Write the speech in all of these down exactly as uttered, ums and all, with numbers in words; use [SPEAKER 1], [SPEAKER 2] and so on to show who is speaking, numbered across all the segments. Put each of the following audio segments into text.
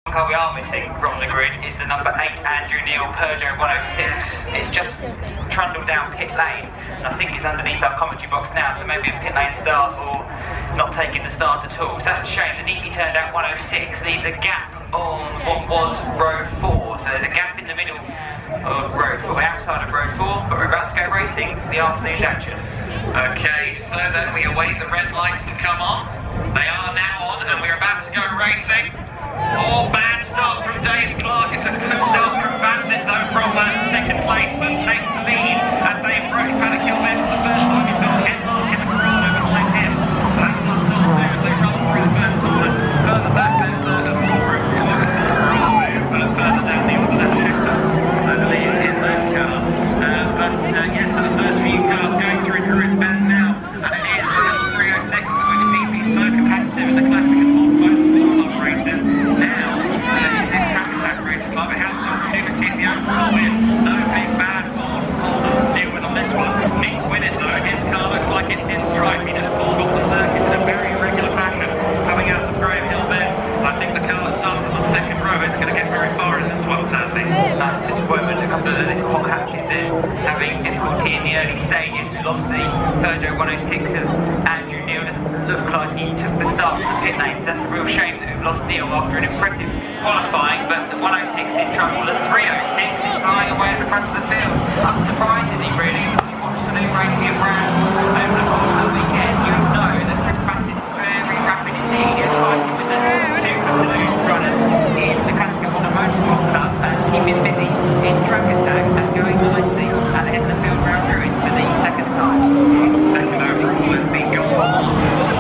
[SPEAKER 1] car we are missing from the grid is the number eight Andrew Neil Peugeot one oh six. It's just trundled down pit lane, and I think it's underneath our commentary box now, so maybe a pit lane start or not taking the start at all. So that's a shame. The neatly turned out one oh six leaves a gap on what was row four. So there's a gap in the middle of row four, outside of row four, but we're about to go racing the afternoon's action. Okay, so then we await the red lights to come on. They are now on, and we're about to go racing. Oh, bad start from Dave Clark. It's a good start from Bassett, though, from uh, second place. He takes the lead as they approach Paddock Hill Bend for the first time. He's got Ken Mark in the Corrado behind him. So that's on top two as they run through the first corner. Further back, there's uh, a four-room Corrado, but further down the order, that's Hector, I believe, in that car. Uh, but, uh, yes, so the first few cars going through Druids Bend now, and it is the little three oh six that we've seen be so competitive in the classic and modern motorsport club races. Now, uh, in this track attack race club, it has the opportunity at the overall win. No big bad Ford to deal with on this one. Nick Winnett, though, his car looks like it's in strife. He just pulled off the circuit in a very irregular fashion, coming out of Graham Hill Bend. I think the car that started on second row isn't going to get very far in this one, sadly. That's a disappointment. A couple of little hot hatches there, having difficulty in the early stages. We lost the Peugeot one oh six of Andrew Neil. Doesn't look like he took the start from the pit lane. That's a real shame that we've lost Neil after an impressive qualifying, but the one oh six in trouble. The three oh six is flying away at the front of the field. Unsurprisingly, really, if you watched the new racing at Brand over the course of the weekend, you know that Chris Bassett is very rapid indeed. He's fighting with the super saloon runners in the classic and modern motorsport club and keeping busy in track attack and going nicely at the end of the field round Druids for the second time. So second overall has been gone on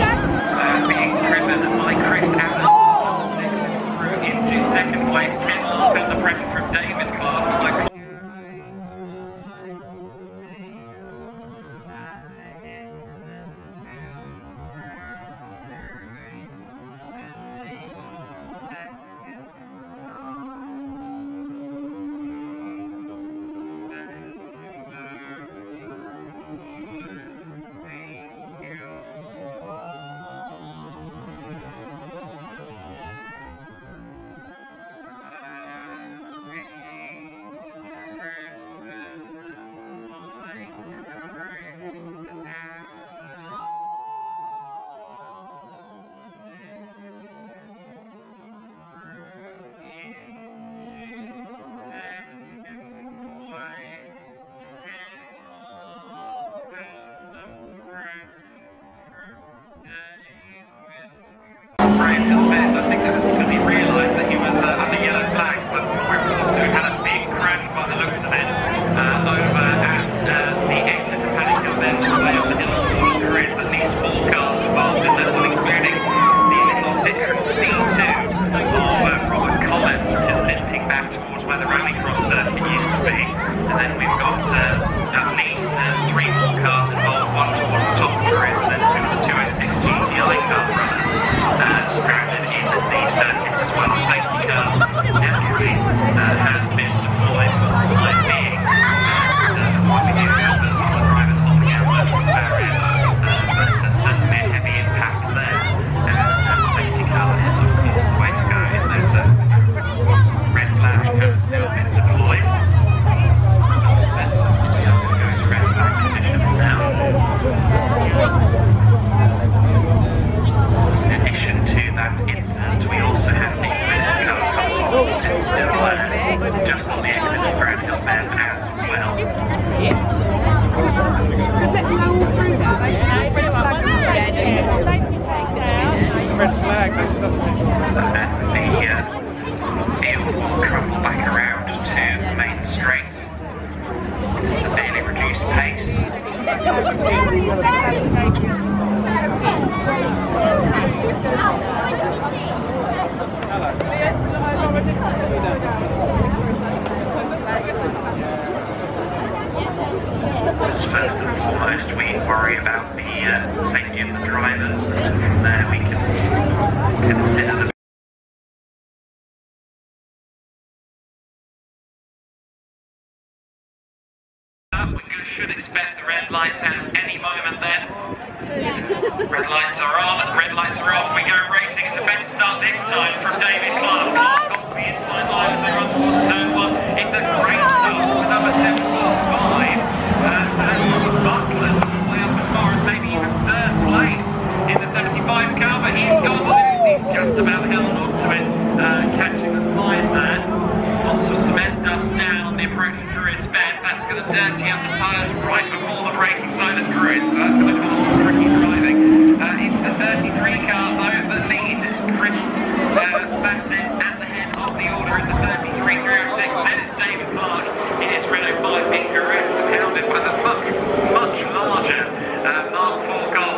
[SPEAKER 1] uh, being driven by Chris Allen. Six is through into second place. Ken Mark under pressure from David Clark. I think that was because he realised that he was uh, under yellow flags, but we're forced to have had a big crash by the looks of it uh, over at uh, the exit of Paddock Hill Bend, way up the hill towards Druids. At least four cars involved in that one, including the little Citroen C two of uh, Robert Collins, which is limping back towards where the rallycross circuit used to be. And then we've got uh, at least uh, three more cars involved, one towards the top of Druids, and then two of the two oh six G T I car runners uh, stranded in the circuit as well. Safety car naturally uh, has been deployed for the time being uh, to typing in numbers on the drivers holding out the barrier, uh, but uh, certainly a heavy impact there, uh, and safety car is of course the way to go in those circumstances. Red flag has now been deployed. That's obviously going to go to red flag conditions now. In addition to that incident, we also have the Winners car come off and still uh, just on the exit of Brand Hill Bend as well.
[SPEAKER 2] Red flag,
[SPEAKER 1] so then the uh, field will crumble back around to Main Straight. Severely reduced pace. But first and foremost, we worry about the uh, safety of the drivers, and from there we can consider the we should expect the red lights at any moment then. Red lights are on, red lights are off. We go racing. It's a better start this time from David Clark. Clark got the inside line as they run towards turn one. It's a great start for number seventy-five. Uh, so that's number Buckland way up as far as maybe even third place in the seventy-five car, but he's gone loose. He's just about held onto it, uh, catching the slide man. Lots of cement dust down on the approach to Druids Bend. That's going to dirty up the tyres right before the braking zone at Druids, so that's going to cause some tricky driving. Uh, it's the thirty-three car though that leads. It's Chris uh, Bassett at the head of the order in the thirty-three three oh six. Then it's David Clark in his Renault five B R S C C, hounded by the much, much larger uh, Mark four Golf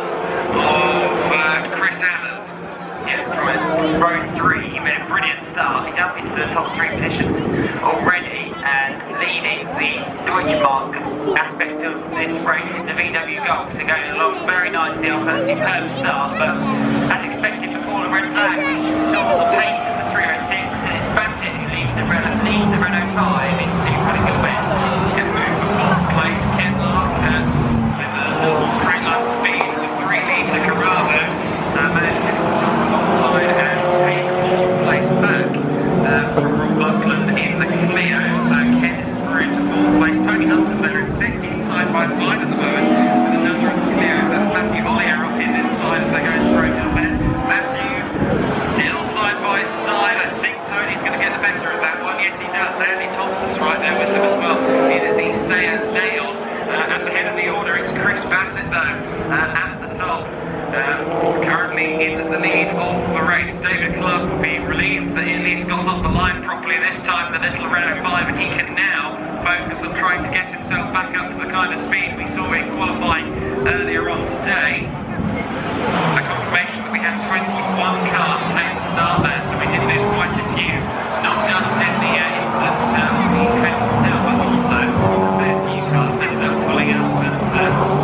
[SPEAKER 1] of uh, Chris Adams. Yeah, from row three, he made a brilliant start. He's up into the top three positions already and leading the Deutschmark aspect of this race in the V W Golf. So going along very nicely off a superb start, but as expected before the red flag, we saw the pace of the three oh six, and it's Bassett who leads the Renault, leads the Renault five into running a win. Get moved for fourth place, Ken Lark has with a little straight line speed, the three leads of Corrado. Uh, managed to onside and take fourth place back uh, from Rob Buckland in the Clio. So Ken is through into fourth place. Tony Hunter's there in sixth. He's side by side at the moment with another of the Clios. That's Matthew Ollier off his inside as they go into Broken Bend. Matthew still side by side. I think Tony's going to get the better of that one. Yes, he does. Andy Thompson's right there with him as well. In the Seat Leon uh, at the head of the order. It's Chris Bassett though uh, at the top. Uh, currently in the lead of the race. David Clark will be relieved that at least got off the line properly this time, the little Renault five, and he can now focus on trying to get himself back up to the kind of speed we saw in qualifying earlier on today. A confirmation that we had twenty-one cars take the start there, so we did lose quite a few, not just in the uh, incident uh, on the hotel, but also a few cars ended up pulling up and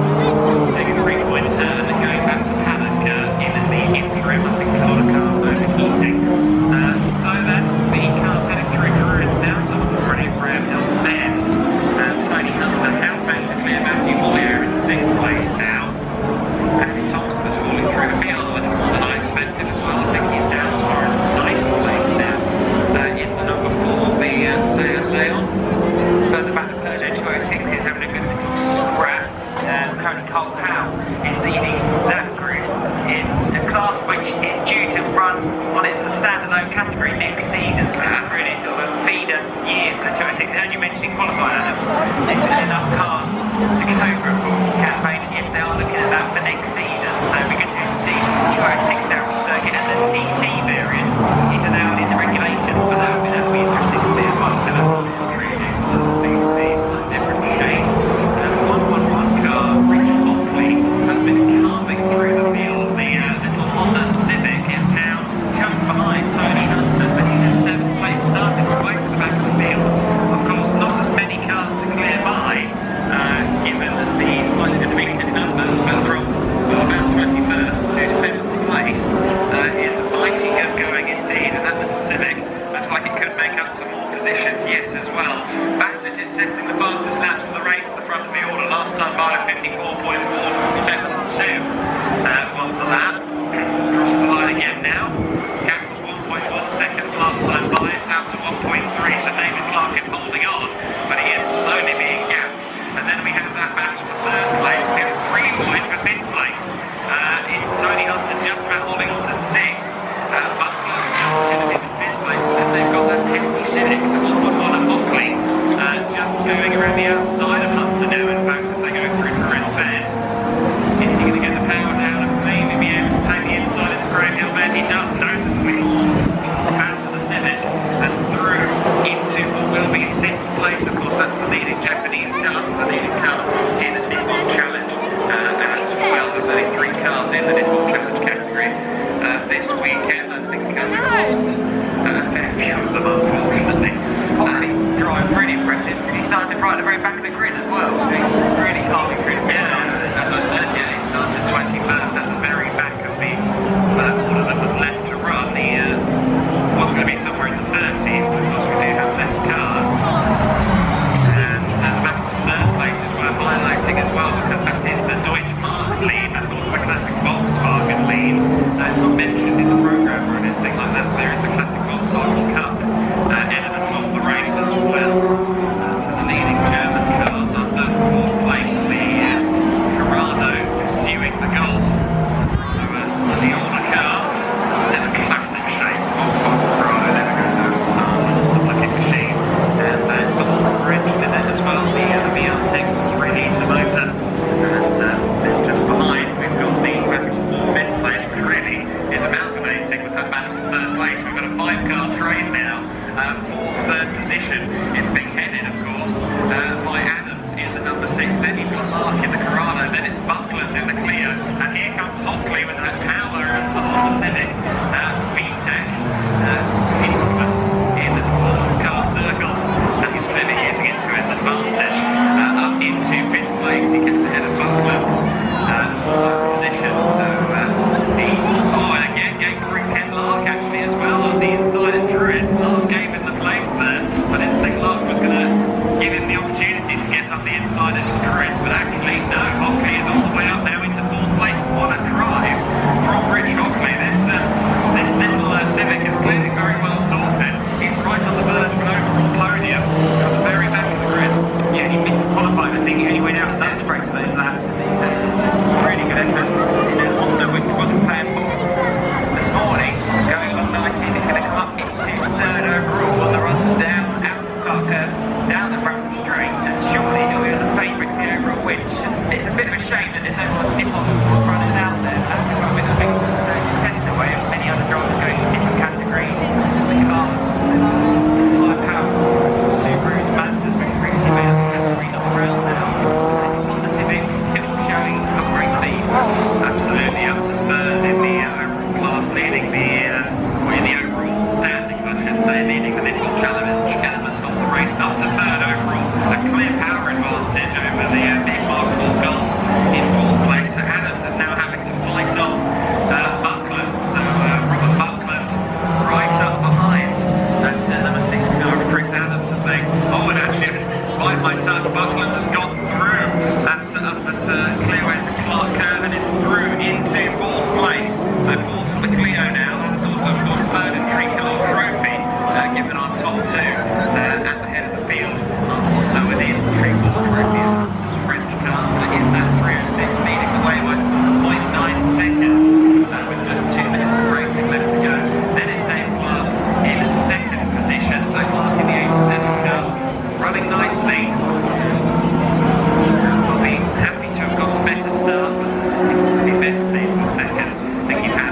[SPEAKER 1] uh, taking a three-point turn and going back to paddock uh, in the interim. I think a lot of cars were overheating. Uh, so then the cars heading through Druids now, some of them already at Graham Hill Bend. And Tony Hunter has managed to clear Matthew Ollier in sixth place now. Andy Thompson is falling through the field a little more than I expected as well. I think he's down as far as ninth place now. Uh, in the number four, the uh, Seat Leon. Further back, the Peugeot two oh six is having a good little scrap. Um, currently Cole Howe is leading that group in a class which is due to run on its standalone category next season. It's really sort of a feeder year for the two oh six. As you mentioned in qualifying, Adam, there's still enough cars to go for a full campaign if they are looking at that for next season. So it'd be good to see two oh six down the circuit, and the C C variant is allowed in the regulation, but that would be, that would be interesting to see as well. So that's treating the C C slightly different shape. one one one car, Rick Hockley, has been carving through the field. The uh, little Honda Civic is now just behind Tony Hunter, so he's in seventh place, starting right to the back of the field. Of course, not as many cars to clear by, uh, given the slightly depleted numbers, but from about twenty-first to seventh place uh, is mighty good going indeed, and that little Civic looks like it could make up some more positions, yes, as well. Bassett is setting the fastest laps of the race at the front of the order. Last time by fifty-four point four seven two uh, was the lap. Across the line again now. Gap was one point one seconds last time by. It's out to one point three, so David Clark is holding on, but he is slowly being gapped. And then we have that battle for third place. We have three wide for fifth place. Uh, it's Tony Hunter just about holding on to sixth. Uh, Buckland just ahead of him in fifth place, and then they've got that pesky Civic, the one one one of Hockley, uh, just going around the outside of Hunter now, in fact, as they go through Druids Bend.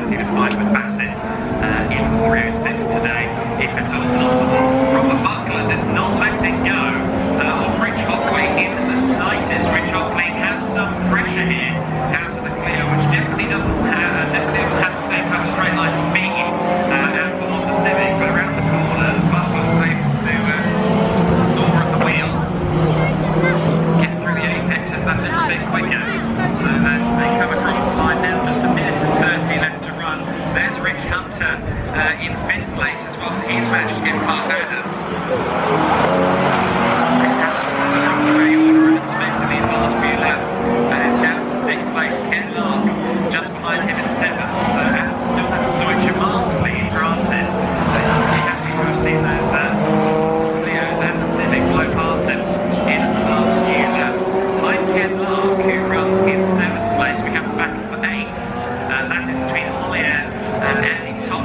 [SPEAKER 3] as he would fight with Bassett uh, in three oh six today, if at all possible. Robert Buckland is not letting go uh, of Rich Hockley in the slightest. Rich Hockley has some pressure here out of the clear, which definitely doesn't have, uh, definitely doesn't have the same kind of straight line speed uh, as the Honda Civic, but around the corners, Buckland's able to uh, soar at the wheel, get through the apexes that little bit quicker. So then they come across the line now, just a minute and thirty left to run. There's Rick Hunter uh, in fifth place as well, so he's managed to get past Adams. Chris Adams has dropped the way order a little bit in these last few laps, and is down to sixth place. Ken Lark just behind him in seventh. So Adams still has a Deutsche Marks lead, granted. But he's pretty happy to have seen those uh, Clios and the Civic blow past him in the last few laps. Behind Ken Lark, who runs in seventh place, we come back for eighth. Uh, that is between Hollier and Andy Thomas.